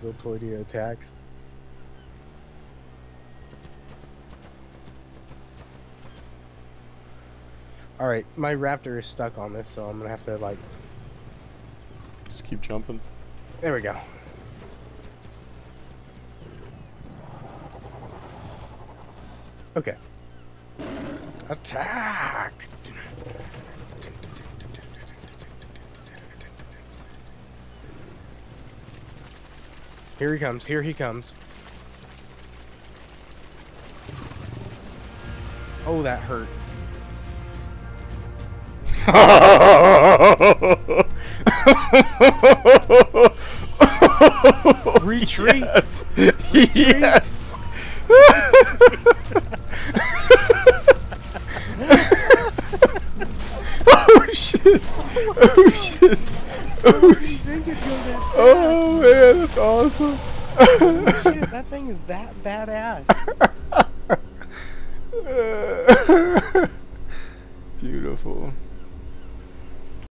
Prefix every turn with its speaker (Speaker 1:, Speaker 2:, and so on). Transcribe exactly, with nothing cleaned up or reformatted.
Speaker 1: still tornado attacks. Alright, my raptor is stuck on this, so I'm gonna have to, like...
Speaker 2: Just keep jumping.
Speaker 1: There we go. Okay. Attack! Here he comes, here he comes. Oh, that hurt. Retreat!
Speaker 2: Yes!
Speaker 1: Retreat.
Speaker 2: Yes. Oh shit! Oh shit! Oh shit! Oh man, that's awesome!
Speaker 1: Oh shit, that thing is that badass.
Speaker 2: Beautiful.